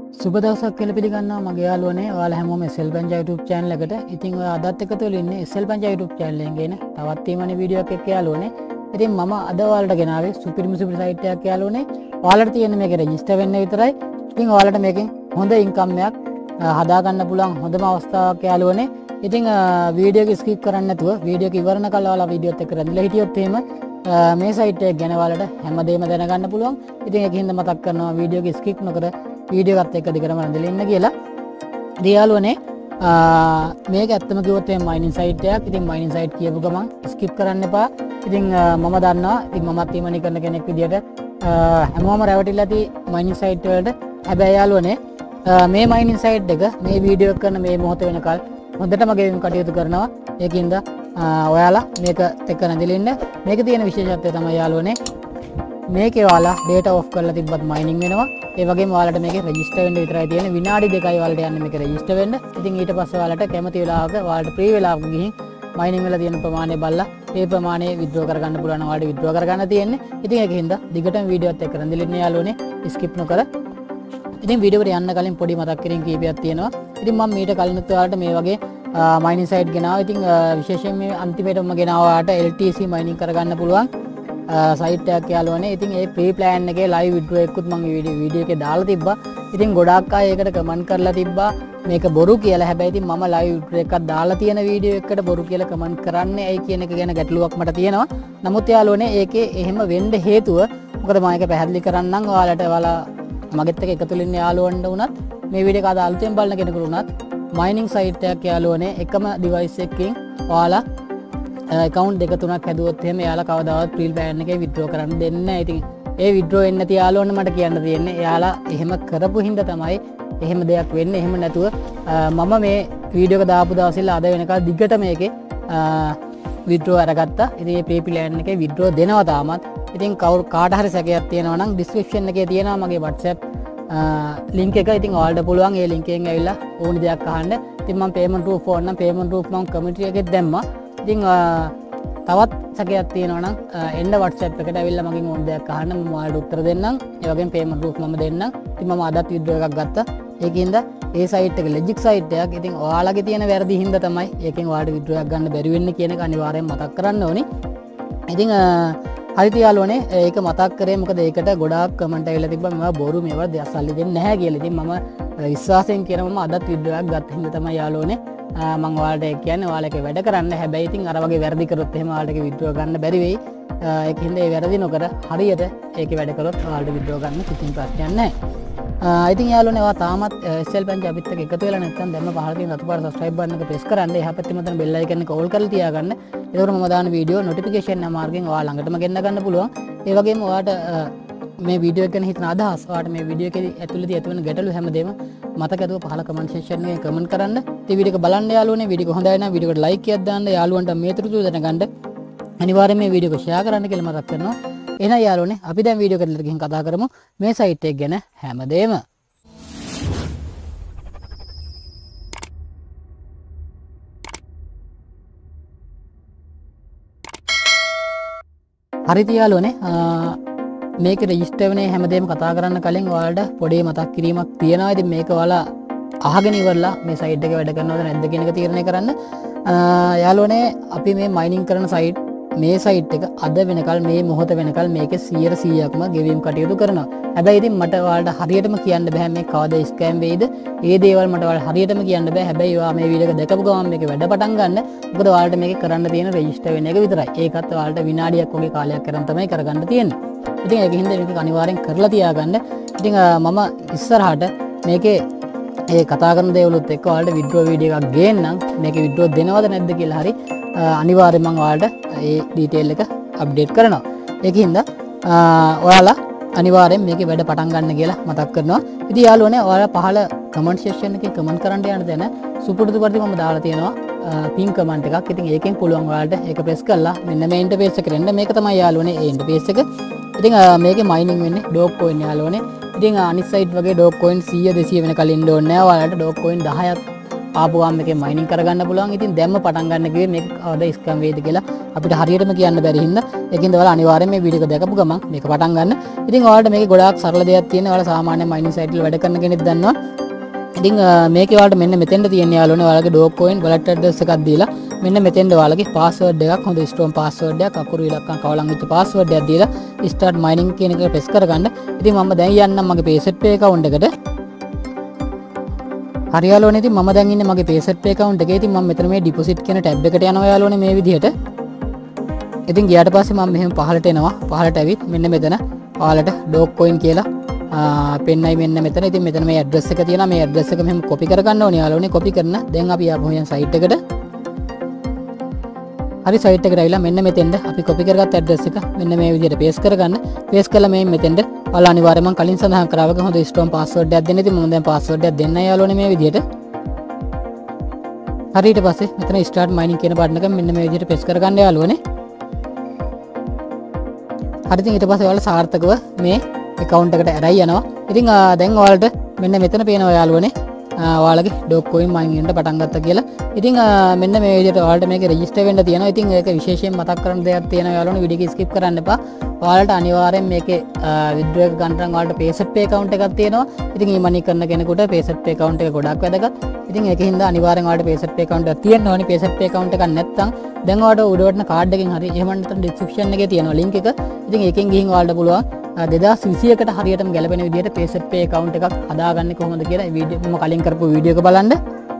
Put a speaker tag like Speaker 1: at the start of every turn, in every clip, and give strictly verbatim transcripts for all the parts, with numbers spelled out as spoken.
Speaker 1: සුබ දවසක් කියලා පිළිගන්නවා මගේ යාළුවනේ. ඔයාලා හැමෝම S L Pancha YouTube channel එකට. ඉතින් ඔය අදත් එකතු වෙලා ඉන්නේ S L Pancha YouTube channel එකෙන් ගේන තවත් Emoney වීඩියෝ එකක් එක්ක යාළුවනේ. ඉතින් මම අද ඔයාලට ගෙනාවේ සුපිරිම සුපිරි සයිට් එකක් යාළුවනේ. ඔයාලට තියෙන මේක රෙජිස්ටර් වෙන්න විතරයි. ඉතින් ඔයාලට මේකෙන් හොඳ ඉන්කම් එකක් හදා ගන්න පුළුවන් හොඳම අවස්ථාවක් යාළුවනේ. ඉතින් වීඩියෝ එක ස්කිප් කරන්නේ නැතුව වීඩියෝ එක ඉවරන කල් ඔයාලා වීඩියෝත් එක්ක රැඳිලා හිටියොත් එහෙම මේ සයිට් එක ගැන ඔයාලට හැමදේම දැනගන්න පුළුවන්. ඉතින් ඒකින්ද මතක් කරනවා වීඩියෝ එක ස්කිප් නොකර වීඩියෝ එකත් එක්ක දිගටම රැඳිලා ඉන්න කියලා. ඉතින් යාළුවනේ මේක ඇත්තම කිව්වොත් මේ මයිනින් සයිට් එකක්. ඉතින් මයිනින් සයිට් කියපු ගමන් ස්කිප් කරන්න එපා. ඉතින් මම දන්නවා ඉතින් මමත් Emoney කරන කෙනෙක් විදියට හැමෝම රැවටිලා ඇති මයිනින් සයිට් වලට. හැබැයි යාළුවනේ මේ මයිනින් සයිට් එක මේ වීඩියෝ එක කරන මේ මොහොත වෙනකල් හොඳටම ගෙවීම් කටයුතු කරනවා. ඒකින්ද ඔයාලා මේක එක්ක රැඳිලා ඉන්න. මේකේ තියෙන විශේෂත්වය තමයි යාළුවනේ මේකේ ඔයාලා data off කරලා තිබ්බත් mining වෙනවා. ඒ වගේම ඔයාලට මේකේ register වෙන්න විතරයි තියෙන්නේ. විනාඩි දෙකයි ඔයාලට යන්නේ මේක register වෙන්න. ඉතින් ඊට පස්සේ ඔයාලට කැමති වෙලාවක ඔයාලට free වෙලාවක ගිහින් mining වල තියෙන ප්‍රමාණය බලලා ඒ ප්‍රමාණය withdraw කරගන්න පුළුවන්. ඔයාලට withdraw කරගන්න තියෙන්නේ. ඉතින් ඒකින්ද දිගටම වීඩියෝ එකත් එක්ක රැඳිලා ඉන්න යාළුවනේ skip නොකර. ඉතින් වීඩියෝ එකට යන්න කලින් පොඩි මතක් කිරීම කීපයක් තියෙනවා. ඉතින් මම මීට කලිනුත් ඔයාලට මේ වගේ mining site ගෙනාවා. ඉතින් විශේෂයෙන් මේ අන්තිමේටම ගෙනාවා ඔයාලට L T C mining කරගන්න පුළුවන් සයිට් එකක් යාළුවනේ. ඉතින් ඒ ප්‍රී ප්ලෑන් එකේ ලයිව් වීඩියෝ එකකුත් මම වීඩියෝ එකේ දාලා තිබ්බා. ඉතින් ගොඩාක් අය ඒකට කමෙන්ට් කරලා තිබ්බා මේක බොරු කියලා. හැබැයි ඉතින් මම ලයිව් වීඩියෝ එකක් දාලා තියෙන වීඩියෝ එකකට බොරු කියලා කමෙන්ට් කරන්නේ ඇයි කියන එක ගැන ගැටලුවක් මට තියෙනවා. නමුත් යාළුවනේ ඒකේ එහෙම වෙන්න හේතුව මොකද මම ඒක පැහැදිලි කරන්නම් ඔයාලට. ඔයාලා මගෙත් එක්ක එකතු වෙන්න යාළුවන්ට උනත් මේ වීඩියෝ එක අද අලුතෙන් බලන කෙනෙකුට උනත් mining site එකක් යාළුවනේ එකම device එකකින් ඔයාලා account දෙක තුනක් හැදුවොත් එහෙම එයාලා කවදාවත් free plan එකේ withdraw කරන්න දෙන්නේ නැහැ. ඉතින් ඒ withdraw වෙන්නේ නැති යාළුවන්ට මට කියන්න තියෙන්නේ එයාලා එහෙම කරපු හින්දා තමයි එහෙම දෙයක් වෙන්නේ. එහෙම නැතුව මම මේ වීඩියෝ එක දාපු දවසේ අද වෙනකල් දිගට මේකේ withdraw අරගත්තා. ඉතින් මේ pay plan එකේ withdraw දෙනවා තාමත්. ඉතින් කවුරු කාට හරි සැකයක් තියෙනවා නම් description එකේ තියෙනවා මගේ WhatsApp link එක. ඉතින් ඔයාලට පුළුවන් ඒ link එකෙන් ඇවිල්ලා ඕනි දෙයක් අහන්න. ඉතින් මම payment proof ඕන නම් payment proof මම community එකෙත් දැම්මා. ඉතින් තවත් සැකයක් තියෙනවා නම් එන්න WhatsApp එකට ඇවිල්ලා මගෙන් ඕන දෙයක් අහන්න මම ඔයාලට උත්තර දෙන්නම්. ඒ වගේම payment proof මම දෙන්නම්. ඉතින් මම අදත් withdraw එකක් ගත්තා. ඒකින්ද ඒ site එක legit site එකක්. ඉතින් ඔයාලගේ තියෙන වැරදි හින්දා තමයි ඒකෙන් ඔයාලට withdraw එකක් ගන්න බැරි වෙන්නේ කියන එක අනිවාර්යෙන් මතක් කරන්න ඕනේ. ඉතින් හරිද යාළුවනේ ඒක මතක් කරේ මොකද ඒකට ගොඩාක් කමෙන්ට් ඇවිල්ලා තිබ්බා මේවා බොරු මේවා දෙයක් සල්ලි දෙන්නේ නැහැ කියලා. ඉතින් මම විශ්වාසයෙන් කියන මම අදත් වීඩියෝ එකක් ගත්ත හින්දා තමයි යාළුවනේ මම ඔයාලට ඒක කියන්නේ ඔයාලට වැඩ කරන්න. හැබැයි ඉතින් අර වගේ වැරදි කරොත් එහෙම ඔයාලට ඒක වීඩියෝ ගන්න බැරි වෙයි. ඒක හින්දා ඒ වැරදි නොකර හරියට ඒකේ වැඩ කරොත් ඔයාලට වීඩියෝ ගන්න කිසිම ප්‍රශ්නයක් නැහැ. ඉතින් යාළුවනේ ඔයා තාමත් එස් එල් Pancha අපිත් එක්ක එකතු වෙලා නැත්නම් දැම්ම පහළ තියෙන රතු පාට subscribe button එක press කරන්න. එහා පැත්තේ මතන bell icon එක all කරලා තියාගන්න. ඒකෝර මම දාන වීඩියෝ notification මාර්ගයෙන් ඔයා ළඟටම ගෙන්න ගන්න පුළුවන්. ඒ වගේම ඔයාට මේ වීඩියෝ එක ගැන හිතන අදහස් ඔයාට මේ වීඩියෝ එකේ ඇතුළතදී ඇතිවෙන ගැටලු හැමදේම මතක ඇතුව පහළ comment section එකේ comment කරන්න. ඉතින් වීඩියෝ එක බලන්න යාළුවනේ. වීඩියෝ එක හොඳයි නම් වීඩියෝ එකට like එකක් දාන්න. යාළුවන්ට මේ තුරුතුරු දැනගන්න අනිවාර්යයෙන් මේ වීඩියෝ එක share කරන්න කියලා මතක් කරනවා. එහෙනම් යාළුවනේ අපි දැන් වීඩියෝ එකට ගිහින් කතා කරමු මේ site එක ගැන හැමදේම. හරිද යාළුවනේ මේක රෙජිස්ටර් වෙන්නේ හැමදේම කතා කරන්න කලින් ඔයාලට පොඩි මතක් කිරීමක් තියෙනවා. ඉතින් මේක ඔයාලා අහගෙන ඉවරලා මේ සයිට් එකේ වැඩ කරනවද නැද්ද කියන එක තීරණය කරන්න. යාළුවනේ අපි මේ මයිනින් කරන සයිට් මේ සයිට් එක අද වෙනකල් මේ මොහොත වෙනකල් මේකේ සීයට සීයක්ම ගෙවීම් කටයුතු කරනවා. හැබැයි ඉතින් මට ඔයාලට හරියටම කියන්න බෑ මේ කවදා ස්කෑම් වෙයිද. ඒ දේවල් මට ඔයාලට හරියටම කියන්න බෑ. හැබැයි ඔයා මේ වීඩියෝ එක දැකපු ගමන් මේකේ වැඩ පටන් ගන්න. මොකද ඔයාලට මේකේ කරන්න තියෙන රෙජිස්ටර් වෙන එක විතරයි. ඒකත් ඔයාලට විනාඩියක් වගේ කාලයක් කරන් තමයි කරගන්න තියෙන්නේ. ඉතින් ඒක හින්දා මේක අනිවාර්යෙන් කරලා තියාගන්න. ඉතින් මම ඉස්සරහට මේකේ ඒ කතා කරන දේවලුත් එක්ක ඔයාලට withdraw වීඩියෝ එකක් ගේන්නම්. මේකේ withdraw දෙනවද නැද්ද කියලා හරි අනිවාර්යෙන් මම ඔයාලට ඒ ඩීටේල් එක අප්ඩේට් කරනවා. ඒකින්ද ඔයාලා අනිවාර්යෙන් මේකේ වැඩ පටන් ගන්න කියලා මතක් කරනවා. ඉතින් යාළුවනේ ඔයාලා පහළ කමෙන්ට් සෙක්ෂන් එකේ කමෙන්ට් කරන්න යන තැන සුපුරුදු පරිදි මම දාලා තියෙනවා පින් කමෙන්ට් එකක්. ඉතින් ඒකෙන් පුළුවන් ඔයාලට ඒක ප්‍රෙස් කරලා මෙන්න මේ ඉන්ටර්ෆේස් එකට එන්න. මේක තමයි යාළුවනේ ඒ ඉන්ටර්ෆේස් එක. ඉතින් මේකේ මයිනින් වෙන්නේ doge coin යාළුවනේ. ඉතින් අනිත් සයිට් වගේ doge coin සීය දෙසීය වෙනකල් ඉන්න ඕනේ නැහැ. ඔයාලට doge coin දහයක් ආපුවාම මේකේ මයිනින් කරගන්න පුළුවන්. ඉතින් දැම්ම පටන් ගන්න කිව්වේ මේක කවදා ස්කෑම් වෙයිද කියලා අපිට හරියටම කියන්න බැරි හින්දා ඒකින්ද ඔයාලා අනිවාර්යෙන් මේ වීඩියෝ එක දැකපු ගමන් මේක පටන් ගන්න. ඉතින් ඔයාලට මේකේ ගොඩාක් සරල දෙයක් තියෙනවා. ඔයාලා සාමාන්‍ය මයිනින් සයිට් වල වැඩ කරන කෙනෙක් දන්නවා. ඉතින් මේකේ ඔයාලට මෙන්න මෙතෙන්ද තියෙන යාළුවනේ ඔයාලගේ ඩෝග් කොයින් wallet address එකක් දීලා මෙන්න මෙතෙන්ද ඔයාලගේ password එකක් හොඳ strong password එකක් අකුරු ඉලක්කම් කවලම් වෙච්ච password එකක් දීලා start mining කියන එක press කරගන්න. ඉතින් මම දැන් යන්නම් මගේ Faucet pay account එකට. හරි යාළුවනේ ඉතින් මම දැන් ඉන්නේ මගේ Faucet pay account එකේ. ඉතින් මම මෙතන මේ deposit කියන tab එකට යනවා යාළුවනේ මේ විදිහට. ඉතින් ගියාට පස්සේ මම මෙහෙම පහළට එනවා. පහළට ඇවිත් මෙන්න මෙතන ඔයාලට dog coin කියලා පෙන්නයි මෙන්න මෙතන. ඉතින් මෙතන මේ ඇඩ්‍රස් එක තියෙනවා. මේ ඇඩ්‍රස් එක මෙහෙම කොපි කරගන්න ඕනේ යාළුවනේ. කොපි කරන දැන් අපි ආපහු යන් සයිට් එකට. හරි සයිට් එකට ඇවිල්ලා මෙන්න මෙතෙන්ද අපි කොපි කරගත්ත ඇඩ්‍රස් එක මෙන්න මේ විදිහට පේස්ට් කරගන්න. පේස්ට් කළා මේ මෙතෙන්ද ඔයාලා අනිවාර්යයෙන් මම කලින් සඳහන් කරා වගේ හොඳ ස්ට්‍රෝං පාස්වර්ඩ් එකක් දෙන්න. ඉතින් මම දැන් පාස්වර්ඩ් එකක් දෙන්න යාළුවනේ මේ විදිහට. හරි ඊට පස්සේ මෙතන start mining කියන බටන් එක මෙන්න මේ විදිහට press කරගන්න යාළුවනේ. හරි ඉතින් ඊට පස්සේ ඔයාලා සාර්ථකව මේ account එකට ඇරයි යනවා. ඉතින් දැන් ඔයාලට මෙන්න මෙතන පේනවා යාළුවනේ ඔයාලගේ dog coin mining වෙන්න පටන් ගත්තා කියලා. ඉතින් මෙන්න මේ විදිහට ඔයාලට මේක register වෙන්න තියෙනවා. ඉතින් ඒක විශේෂයෙන් මතක් කරන්න දෙයක් තියෙනවා යාළුවනේ වීඩියෝ එක skip කරන්න එපා. ඔයාලට අනිවාර්යෙන් මේකේ withdraw එක ගන්න නම් ඔයාලට Faucet pay account එකක් තියෙනවා. ඉතින් e-money කරන කෙනෙකුට Faucet pay account එක ගොඩක් වැදගත්. ඉතින් ඒකින්ද අනිවාර්යෙන් ඔයාලට Faucet pay account එකක් තියෙන්න ඕනේ. Faucet pay account එකක් නැත්නම් දැන් ඔයාලට උඩ වටන කාඩ් එකෙන් හරි එහෙම නැත්නම් description එකේ තියෙනවා link එක. ඉතින් ඒකෙන් ගිහින් ඔයාලට පුළුවන් දෙදාස් විසියකට හරියටම ගැලපෙන විදිහට Faucet pay account එකක් හදාගන්නේ කොහොමද කියලා මේ වීඩියෝ මම කලින් කරපු වීඩියෝ එක බලන්න.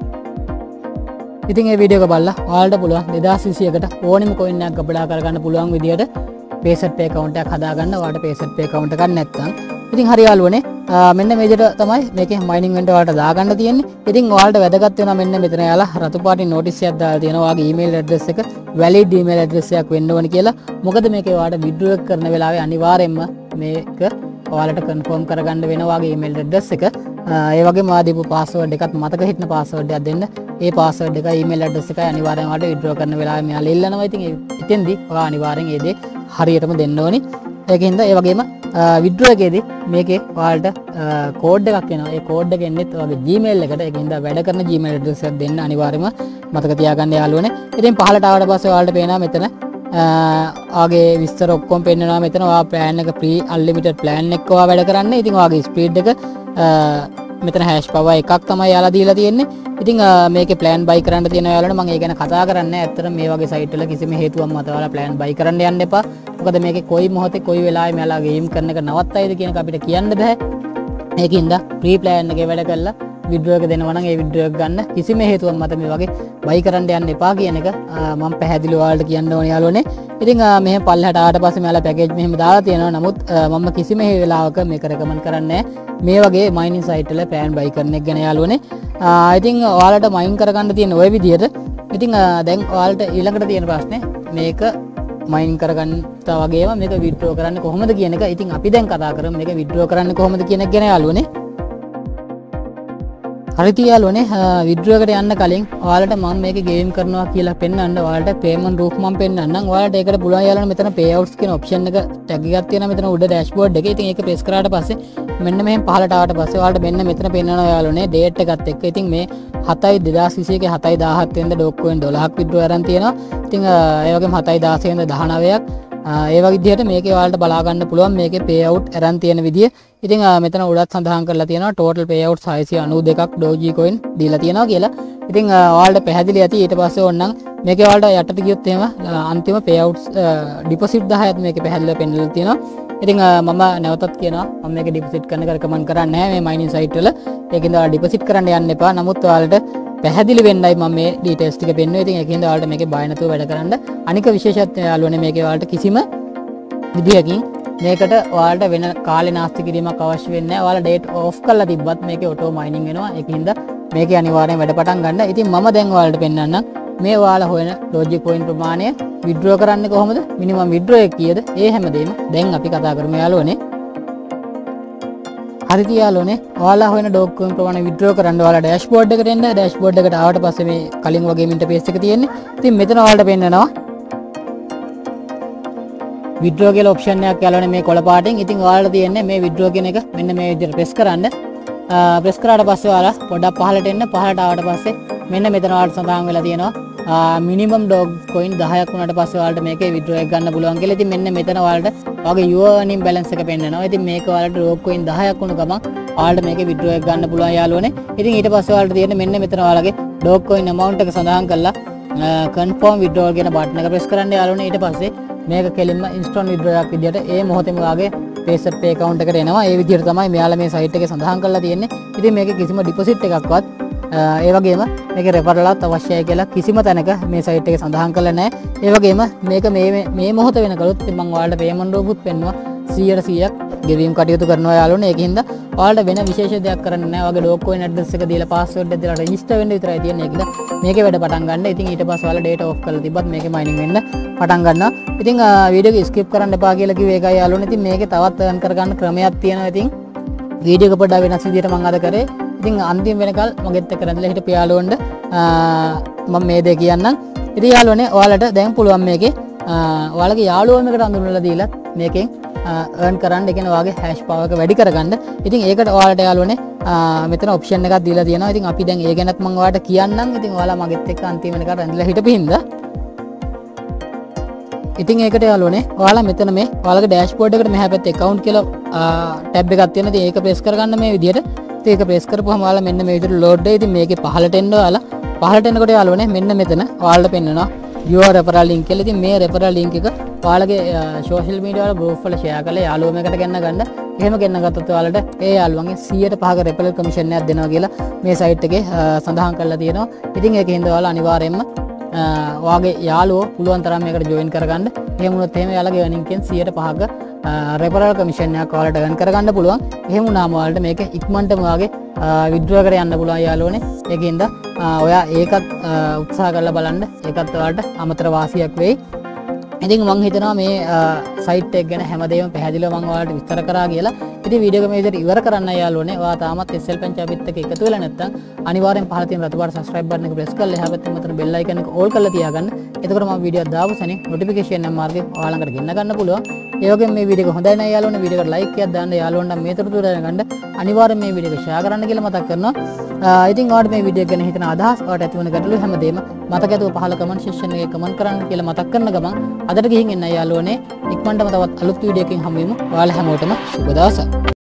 Speaker 1: ඉතින් මේ වීඩියෝ එක බලලා ඔයාලට පුළුවන් දෙදාස් විසියකට ඕනෙම coin එකක් ගබඩා කරගන්න පුළුවන් විදිහට Faucet pay account එකක් හදාගන්න. ඔයාලට Faucet pay account එකක් නැත්නම් ඉතින් හරි යාළුවනේ මෙන්න මේ විදිහට තමයි මේකේ mining වෙන්න ඔයාලට දාගන්න තියෙන්නේ. ඉතින් ඔයාලට වැදගත් වෙනවා මෙන්න මෙතන යාලා රතු පාටින් notice එකක් දාලා තියෙනවා. ඔයාගේ email address එක valid email address එකක් වෙන්න ඕනේ කියලා. මොකද මේකේ ඔයාලට withdraw කරන වෙලාවේ අනිවාර්යයෙන්ම මේක ඔයාලට confirm කරගන්න වෙනවා ඔයාගේ email address එක. ඒ වගේම ඔයා දීපු password එකත් මතක හිටින password එකක් දෙන්න. ඒ password එකයි email address එකයි අනිවාර්යෙන් ඔයාලට withdraw කරන වෙලාවේ මෙයාලා ඉල්ලනවා. ඉතින් එතෙන්දී ඔයා අනිවාර්යෙන් ඒ දේ හරියටම දෙන්න ඕනේ. ඒකින්ද ඒ වගේම withdraw එකේදී මේකේ ඔයාලට කෝඩ් එකක් එනවා. ඒ කෝඩ් එක එන්නෙත් ඔයාගේ Gmail එකට. ඒකින්ද වැඩ කරන Gmail address එකක් දෙන්න අනිවාර්යයෙන්ම මතක තියාගන්න යාළුවනේ. ඉතින් පහළට ආවට පස්සේ ඔයාලට පේනවා මෙතන ආගේ විස්තර ඔක්කොම පෙන්නනවා. මෙතන ඔයා plan එක free unlimited plan එක ඔයා වැඩ කරන්න. ඉතින් ඔයාගේ speed එක මෙතන hash power එකක් තමයි යාලා දීලා තියෙන්නේ. ඉතින් මේකේ plan buy කරන්න තියෙන යාළුවනේ මම ඒ ගැන කතා කරන්නේ නැහැ. ඇත්තටම මේ වගේ site වල කිසිම හේතුවක් මත ඔයාලා plan buy කරන්න යන්න එපා. මොකද මේකේ කොයි මොහොතේ කොයි වෙලාවෙ මෙයාලා game කරන එක නවත්තයිද කියන එක අපිට කියන්න බෑ. ඒකින්ද free plan එකේ වැඩ කරලා withdraw එක දෙනවා නම් ඒ withdraw එක ගන්න කිසිම හේතුවක් මත මේ වගේ buy කරන්න යන්න එපා කියන එක මම පැහැදිලිව ඔයාලට කියන්න ඕනේ යාළුවනේ. ඉතින් මෙහෙම පල්ලෙහාට ආවට පස්සේ මෙයාලා package මෙහෙම දාලා තියෙනවා. නමුත් මම කිසිම වෙලාවක මේක recommend කරන්නේ මේ වගේ mining site වල plan buy කරන එක ගැන යාළුවනේ. ඉතින් ඔයාලට mine කරගන්න තියෙන ওই විදිහට. ඉතින් දැන් ඔයාලට ඊළඟට තියෙන ප්‍රශ්නේ මේක mine කරගන්නා වගේම මේක withdraw කරන්නේ කොහොමද කියන එක. ඉතින් අපි දැන් කතා කරමු මේක withdraw කරන්නේ කොහොමද කියන එක ගැන යාළුවනේ. හරි තියාලුවනේ withdraw එකට යන්න කලින් ඔයාලට මම මේක game කරනවා කියලා පෙන්නන්න ඔයාලට payment proof මම පෙන්නන්නම්. ඔයාලට ඒකට පුළුවන් යාළුවනේ මෙතන payouts කියන option එක tag එකක් තියෙනවා මෙතන උඩ dashboard එකේ. ඉතින් ඒක press කරාට පස්සේ මෙන්න මෙහෙම පහළට ආවට පස්සේ ඔයාලට මෙන්න මෙතන පෙන්නනවා යාළුවනේ date එකත් එක්ක. ඉතින් මේ හතයි දෙදාස් විසියකේ හතයි දහහත් වෙනිදා dog coin දොළහක් withdraw අරන් තියෙනවා. ඉතින් ඒ වගේම හතයි දාසය වෙනිදා දහනවයක් ඒ වගේ විදිහට මේකේ ඔයාලට බලා ගන්න පුළුවන් මේකේ payout අරන් තියෙන විදිය. ඉතින් මෙතන උඩත් සඳහන් කරලා තියෙනවා total payouts හයසිය අනූ දෙකක් doge coin දීලා තියෙනවා කියලා. ඉතින් ඔයාලට පැහැදිලි ඇති. ඊට පස්සේ ඕනනම් මේකේ ඔයාලට යටට ගියොත් එහෙම අන්තිම payouts deposit දහයත් මේකේ පැහැදිලිව පෙන්නලා තියෙනවා. ඉතින් මම නැවතත් කියනවා මම මේක deposit කරන්න recommend කරන්නේ නැහැ මේ mining site වල. ඒකින්ද ඔයාලා deposit කරන්න යන්න එපා. නමුත් ඔයාලට පැහැදිලි වෙන්නයි මම මේ details ටික පෙන්නුවේ. ඉතින් ඒකින්ද ඔයාලට මේකේ බය නැතුව වැඩ කරන්න. අනික විශේෂත්වය යාළුවනේ මේකේ ඔයාලට කිසිම විදියකින් මේකට ඔයාලට වෙන කාලේ නාස්ති කිරීමක් අවශ්‍ය වෙන්නේ නැහැ. ඔයාලා date off කරලා තිබ්බත් මේකේ auto mining වෙනවා. ඒකින්ද මේකේ අනිවාර්යෙන් වැඩ පටන් ගන්න. ඉතින් මම දැන් ඔයාලට පෙන්නන්නම් මේ ඔයාලා හොයන doge coin ප්‍රමාණය withdraw කරන්නේ කොහොමද? minimum withdraw එක කීයද? ඒ හැමදේම දැන් අපි කතා කරමු යාළුවනේ. හරි තියාලුවනේ ඔයාලා හොයන dog coin ප්‍රමාණය withdraw කරන්න ඔයාලා dashboard එකට එන්න. dashboard එකට ආවට පස්සේ මේ කලින් වගේම interface එක තියෙන්නේ. ඉතින් මෙතන ඔයාලට පෙන්නනවා withdraw කියලා option එකක් යාළුවනේ මේ කොළ පාටින්. ඉතින් ඔයාලට තියෙන්නේ මේ withdraw කියන එක මෙන්න මේ විදිහට press කරන්න. press කරාට පස්සේ ඔයාලා පොඩ්ඩක් පහළට එන්න. පහළට ආවට පස්සේ මෙන්න මෙතන ඔයාලට සඳහන් වෙලා තියෙනවා මිනිමම් ඩොග් කොයින් දහයක් වුණාට පස්සේ ඔයාලට මේකේ විඩ්‍රෝ එක ගන්න පුළුවන් කියලා. ඉතින් මෙන්න මෙතන ඔයාලට ඔයාගේ your earning balance එක පෙන්නනවා. ඉතින් මේක ඔයාලට ඩොග් කොයින් දහයක් වුණ ගමන් ඔයාලට මේකේ විඩ්‍රෝ එක ගන්න පුළුවන් යාළුවනේ. ඉතින් ඊට පස්සේ ඔයාලට තියෙන්නේ මෙන්න මෙතන ඔයාලගේ ඩොග් කොයින් amount එක සඳහන් කරලා confirm withdrawal කියන බටන් එක press කරන්න යාළුවනේ. ඊට පස්සේ මේක කෙලින්ම instant withdrawal එකක් විදියට ඒ මොහොතේම ඔයාගේ Faucet pay account එකට එනවා. ඒ විදියට තමයි මෙයාලා මේ site එකේ සඳහන් කරලා තියෙන්නේ. ඉතින් මේකේ කිසිම deposit එකක්වත් ඒ වගේම මේකේ referral අවශ්‍යයි කියලා කිසිම තැනක මේ site එකේ සඳහන් කරලා නැහැ. ඒ වගේම මේක මේ මේ මොහොත වෙනකලොත් මම ඔයාලට payment රූපුත් පෙන්නවා සීයට සීයක් ගෙවීම් කටයුතු කරනවා යාළුවනේ. ඒකින්ද ඔයාලට වෙන විශේෂ දෙයක් කරන්න නැහැ. ඔයාගේ ඩොග් කොයින් ඇඩ්‍රස් එක දීලා password එක දීලා register වෙන්න විතරයි තියෙන්නේ. ඒකින්ද මේකේ වැඩ පටන් ගන්න. ඉතින් ඊට පස්සේ ඔයාලා data off කරලා තිබ්බත් මේකේ mining වෙන්න පටන් ගන්නවා. ඉතින් වීඩියෝ එක skip කරන්න එපා කියලා කිව්වේ ඒකයි යාළුවනේ. ඉතින් මේකේ තවත් earn කරගන්න ක්‍රමයක් තියෙනවා. ඉතින් වීඩියෝ එක පොඩ්ඩක් වෙනස් විදියට මම අද කරේ. ඉතින් අන්තිම වෙනකල් මගෙත් එක්ක රැඳිලා හිටපු යාළුවන්ට මම මේ දේ කියන්නම්. ඉතින් යාළුවනේ ඔයාලට දැන් පුළුවන් මේකේ ඔයාලගේ යාළුවමකට අඳුරලා දීලා මේකෙන් earn කරන්න. ඒ කියන්නේ ඔයාගේ hash power එක වැඩි කරගන්න. ඉතින් ඒකට ඔයාලට යාළුවනේ මෙතන option එකක් දීලා තියෙනවා. ඉතින් අපි දැන් ඒ ගැනත් මම ඔයාලට කියන්නම්. ඉතින් ඔයාලා මගෙත් එක්ක අන්තිම වෙනකල් රැඳිලා හිටපින්ද. ඉතින් ඒකට යාළුවනේ ඔයාලා මෙතන මේ ඔයාලගේ dashboard එකට මෙහා පැත්තේ account කියලා tab එකක් තියෙනවා. ඉතින් ඒක press කරගන්න මේ විදියට. ඉතින් ඒක press කරපුවම ඔයාලා මෙන්න මේ විදියට load වෙයි. ඉතින් මේකේ පහළට එන්න ඔයාලා පහළට එනකොට යාළුවනේ මෙන්න මෙතන ඔයාලට පෙන්නනවා your referral link කියලා. ඉතින් මේ referral link එක ඔයාලගේ social media වල group වල share කරලා යාළුවෝ මේකට ගෙන්න ගන්න. එහෙම ගෙන්න ගත්තොත් ඔයාලට ඒ යාළුවන්ගේ සීයට පහක referral commission එකක් දෙනවා කියලා මේ site එකේ සඳහන් කරලා තියෙනවා. ඉතින් ඒකෙන්ද ඔයාලා අනිවාර්යයෙන්ම ඔයාගේ යාළුවෝ පුළුවන් තරම් මේකට join කරගන්න. එහෙම වුණොත් එහෙම යාළුවගේ earning එකෙන් සීයට පහක referral commission එකක් ඔයාලට earn කරගන්න පුළුවන්. එහෙම වුණාම ඔයාලට මේක ඉක්මනටම ඔයාගේ withdraw කර යන්න පුළුවන් යාළුවනේ. ඒකෙන්ද ඔයා ඒකත් උත්සාහ කරලා බලන්න. ඒකත් ඔයාලට අමතර වාසියක් වෙයි. ඉතින් මම හිතනවා මේ සයිට් එක ගැන හැමදේම පැහැදිලිව මම ඔයාලට විස්තර කරා කියලා. ඉතින් වීඩියෝ එක මේ විදිහට ඉවර කරන්න යාළුවනේ. ඔයා තාමත් S L Pancha අපිත් එක්ක එකතු වෙලා නැත්නම් අනිවාර්යෙන් පහළ තියෙන රතු පාට subscribe button එක press කරලා එහා පැත්තේ මතන bell icon එක all කරලා තියාගන්න. එතකොට මම වීඩියෝ දාපු සැනින් notification එක මාර්ගේ ඔයාලා ළඟට ගෙන්න ගන්න පුළුවන්. ඒ වගේම මේ වීඩියෝ එක හොඳයි නේද යාළුවනේ? වීඩියෝ එකට like එකක් දාන්න. යාළුවන්ට මේ තොරතුරු දැනගන්න අනිවාර්යෙන් මේ වීඩියෝ එක share කරන්න කියලා මතක් කරනවා. ඉතින් ඔයාලට මේ වීඩියෝ එක ගැන හිතන අදහස් ඔයාලට ඇති වෙන ගැටලු හැමදේම මතක ඇතුව පහළ comment section එකේ comment කරන්න කියලා මතක් කරන ගමන් අදට ගිහින් එන්න යාළුවනේ. ඉක්මනටම තවත් අලුත් වීඩියෝ එකකින් හමු වෙමු. ඔයාලා හැමෝටම සුබ දවසක්.